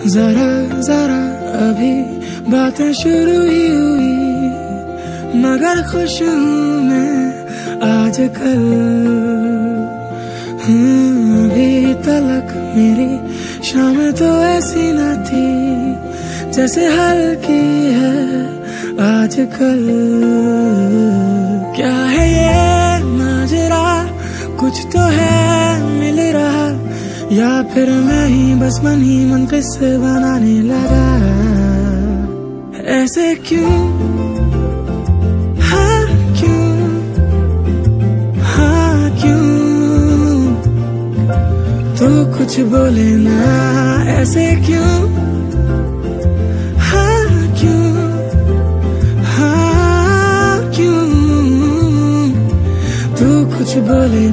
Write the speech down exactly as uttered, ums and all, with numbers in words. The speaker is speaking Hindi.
जरा जरा अभी बातें शुरू ही हुई, मगर खुश हूँ मैं आजकल। अभी तलक मेरी शाम तो ऐसी न थी जैसे हल्की है आजकल। क्या है ये माजरा, कुछ तो है मिल रहा, या फिर मैं ही बस मन ही मन किस्से बनाने लगा। ऐसे क्यों, हाँ क्यों, हाँ क्यों, तू कुछ बोले ना, ऐसे क्यों, हाँ क्यों, हाँ क्यों, तू कुछ बोले